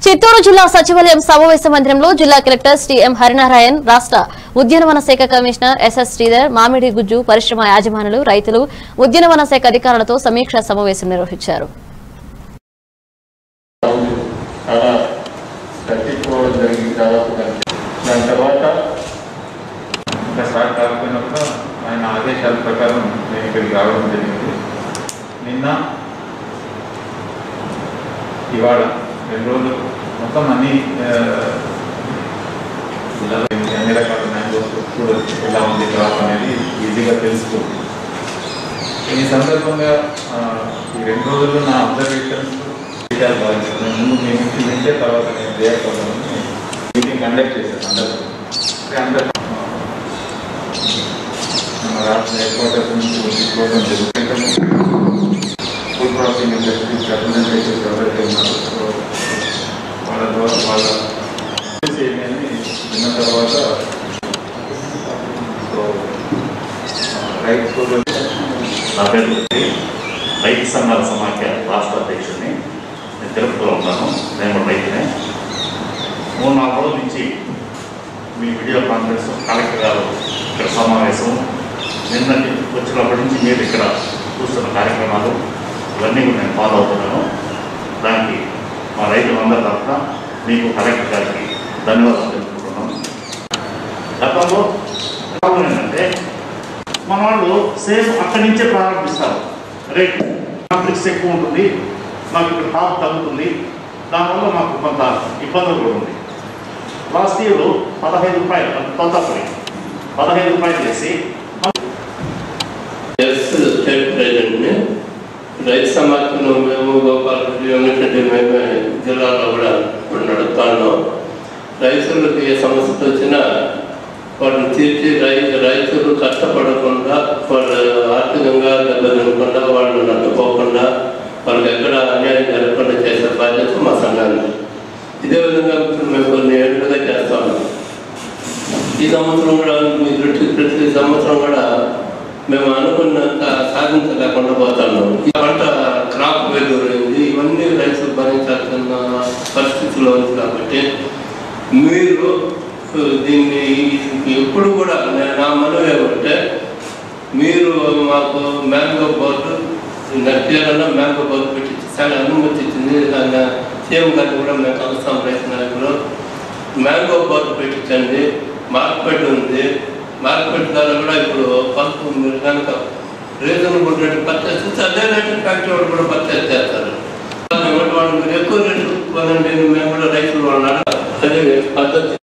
చిత్తూరు జిల్లా సచివాలయం సమావేశ మందిరంలో జిల్లా కలెక్టర్ శ్రీ.ఎం. హరినారాయణ్, రాష్ట్ర ఉద్యానవన శాఖ కమిషనర్ ఎస్.ఎస్. శ్రీధర్, మామిడి గుజ్జు పరిశ్రమ యాజమానులు, రైతులు, ఉద్యానవన శాఖ అధికారులతో సమీక్షా సమావేశం నిర్వహించారు. ఆయన ఆదేశాల ప్రకారం నేను ఇక్కడికి రావడం జరిగింది. నిన్న ఇవాళ 2 రోజులు మొత్తం అన్ని రకాల మ్యాంగోస్ చూడొచ్చు, ఎలా ఉంది క్రాప్ అనేది ఈజీగా తెలుస్తుంది. ఈ సందర్భంగా ఈ 2 రోజుల్లో నా అబ్జర్వేషన్స్ డీటెయిల్ భావిస్తున్నాను. ముందు మీ నుంచి వింటే తర్వాత నేను రియాక్ట్ అవుతానని మీటింగ్ కండక్ట్ చేశాను. అందరూ మన రాష్ట్ర హెడ్ క్వార్టర్స్ నుంచి తీసుకోవడం జరుగుతుంది. ఫుడ్ ప్రాసెసింగ్ ఇండస్ట్రీస్ రిప్రజెంటేటివ్స్ ఎవరైతే ఉన్నారో వాళ్ళ ద్వారా వాళ్ళ ఏమని విన్న తర్వాత నా పేరు రైతు సంఘాల సమాఖ్య రాష్ట్ర అధ్యక్షుడిని. నేను తిరుపతిలో ఉన్నాను. నేను రైతునే. 3-4 రోజుల నుంచి మీ వీడియో కాన్ఫరెన్స్ కలెక్టర్ గారు ఇక్కడ సమావేశం, నిన్నటి వచ్చినప్పటి నుంచి మీరు ఇక్కడ చూస్తున్న కార్యక్రమాలు ఇవన్నీ కూడా నేను ఫాలో అవుతున్నాను. దానికి మా రైతులందరి తరఫున మీకు కలెక్టర్ గారికి ధన్యవాదాలు తెలుపుకుంటున్నాను. గతంలో ఏంటంటే మన వాళ్ళు సేమ్ అక్కడి నుంచే ప్రారంభిస్తారు. రేట్ కాంప్లెక్స్ ఎక్కువ ఉంటుంది, మాకు ఇక్కడ టాప్ తగ్గుతుంది, దానివల్ల మాకు కొంత ఇబ్బందులు కూడా ఉంది. లాస్ట్ ఇయర్ 15 రూపాయలు తొందరపడి 15 రూపాయలు చేసి స్టేట్ ప్రెసిడెంట్ని రైతు సమాఖ్యను మేము గోపాలరెడ్డి ఉన్నటువంటి మేమే జిల్లాలో కూడా ఇప్పుడు నడుపుతున్నాం. రైతులకు ఏ సమస్యలు వచ్చినా వాటిని తీర్చి రైతులు కష్టపడకుండా, వాళ్ళు ఆర్థికంగా దెబ్బతినకుండా, వాళ్ళు నష్టపోకుండా, వాళ్ళకి ఎక్కడ అన్యాయం జరగకుండా చేసే బాధ్యత మా సంఘానికి. ఇదే విధంగా మేము కొన్ని ఏళ్ళుగా చేస్తా ఉన్నాం. ఈ సంవత్సరం కూడా ప్రతి సంవత్సరం కూడా మేము అనుకున్నంత సాధించలేకుండా పోతున్నాం. ఈ పంట క్రాప్ వెలువరింది, ఇవన్నీ రైతులు భరించాల్సిన పరిస్థితిలో ఉంది. కాబట్టి మీరు దీన్ని ఎప్పుడు కూడా నా మనవి ఏమంటే, మీరు మాకు మ్యాంగో బోర్డు నచ్చేయాలన్నా మ్యాంగో బోర్డు పెట్టి చాలా అనుమతి ఇచ్చింది. సీఎం గారిని కూడా మేము కలుస్తాం. రైతు నాయకులు మ్యాంగో బోర్డు పెట్టించండి. మార్కెట్ ఉంది, మార్కెట్ ద్వారా కూడా ఇప్పుడు పలుపు మీరు కనుక రీజనబుల్ రేటు పర్చేస్ అదే రేటు ఫ్యాక్టరీ వాళ్ళు కూడా పర్చేస్ చేస్తారు. వాళ్ళు మీరు ఎక్కువ రేటు కొనండి, మేము కూడా రైతులు వాళ్ళు అదే పద్ధతి.